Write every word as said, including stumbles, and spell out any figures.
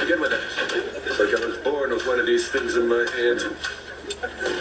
begin with it. It's like I was born with one of these things in my hand.